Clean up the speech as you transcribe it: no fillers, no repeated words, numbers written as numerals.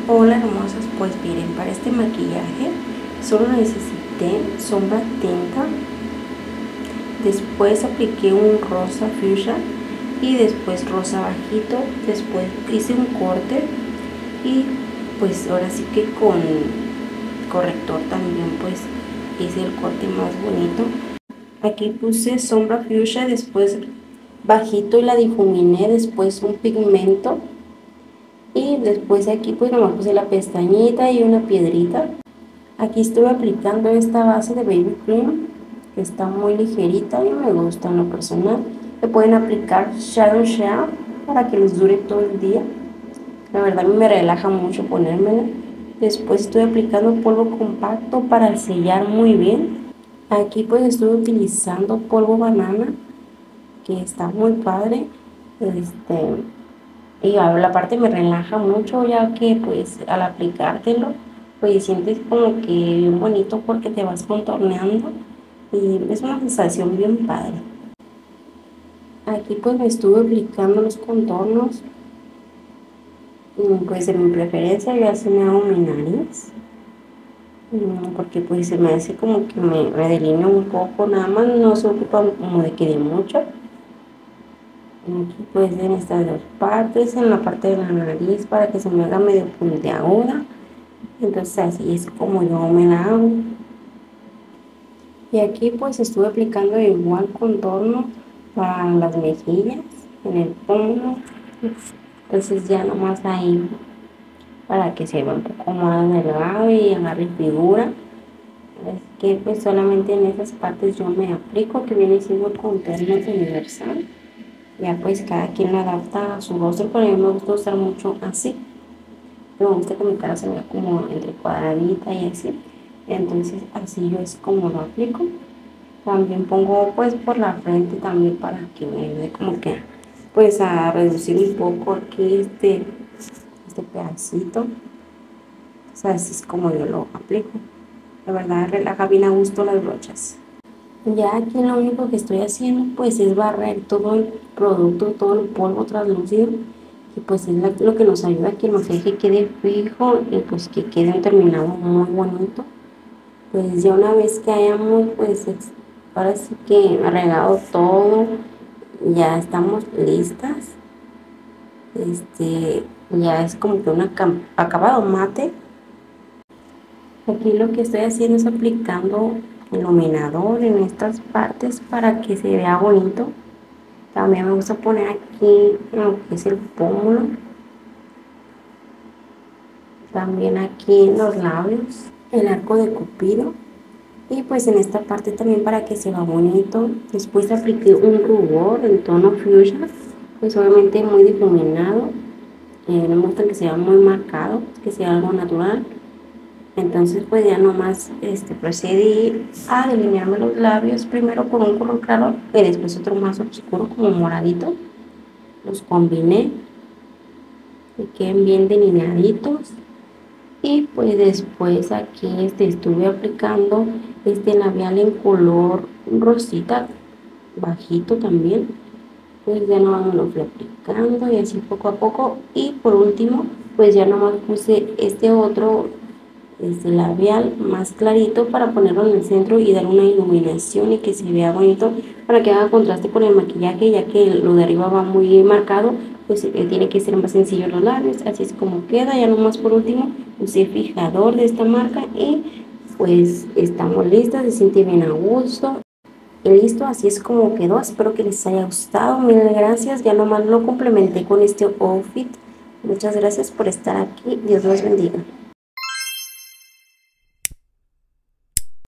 Hola hermosas, pues miren, para este maquillaje solo necesité sombra tinta, después apliqué un rosa fuchsia y después rosa bajito, después hice un corte y pues ahora sí que con corrector también pues hice el corte más bonito. Aquí puse sombra fuchsia, después bajito y la difuminé, después un pigmento. Y después aquí pues nomás puse la pestañita y una piedrita. Aquí estuve aplicando esta base de baby cream que está muy ligerita y me gusta en lo personal. Le pueden aplicar shadow shell para que les dure todo el día. La verdad me relaja mucho ponérmela. Después estoy aplicando polvo compacto para sellar muy bien. Aquí pues estuve utilizando polvo banana que está muy padre. Y la parte me relaja mucho, ya que pues al aplicártelo pues sientes como que bien bonito porque te vas contorneando y es una sensación bien padre. Aquí pues me estuve aplicando los contornos, pues de mi preferencia yo así me hago mi nariz, porque pues se me hace como que me delineo un poco, nada más no se ocupa como de que de mucho. Aquí pues en estas dos partes, en la parte de la nariz para que se me haga medio puntiaguda. Entonces así es como yo me la hago. Y aquí pues estuve aplicando igual contorno para las mejillas, en el pómulo. Entonces ya nomás ahí para que se vea un poco más delgado y agarre figura. Es que pues solamente en esas partes yo me aplico, que viene siendo el contorno universal. Ya pues cada quien lo adapta a su rostro, pero a mí me gusta usar mucho así. Me gusta que mi cara se vea como entre cuadradita y así. Entonces así yo es como lo aplico. También pongo pues por la frente también para que me ayude como que pues a reducir un poco aquí este pedacito. O sea, así es como yo lo aplico. La verdad relaja bien a gusto las brochas. Ya aquí lo único que estoy haciendo pues es barrer todo el producto, todo el polvo translúcido, y pues es lo que nos ayuda a que el maquillaje quede fijo y pues que quede un terminado muy bonito. Pues ya una vez que hayamos pues ahora sí que regado todo, ya estamos listas. Ya es como que un acabado mate. Aquí lo que estoy haciendo es aplicando iluminador en estas partes para que se vea bonito. También me gusta poner aquí lo que es el pómulo, también aquí en los labios, el arco de Cupido, y pues en esta parte también para que se vea bonito. Después apliqué un rubor en tono fuchsia, pues obviamente muy difuminado. No me gusta que sea muy marcado, que sea algo natural. Entonces pues ya nomás procedí a delinearme los labios primero con un color claro y después otro más oscuro como moradito. Los combiné y queden bien delineaditos. Y pues después aquí estuve aplicando este labial en color rosita bajito también. Pues ya nomás lo fui aplicando y así poco a poco. Y por último pues ya nomás puse este otro labial más clarito para ponerlo en el centro y dar una iluminación y que se vea bonito, para que haga contraste con el maquillaje, ya que lo de arriba va muy marcado, pues tiene que ser más sencillo los labios. Así es como queda. Ya nomás por último usé fijador de esta marca y pues estamos listas, se siente bien a gusto. Y listo, así es como quedó. Espero que les haya gustado. Mil gracias. Ya nomás lo complementé con este outfit. Muchas gracias por estar aquí. Dios los bendiga.